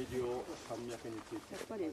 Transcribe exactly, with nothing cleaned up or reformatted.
量山脈について。 やっぱり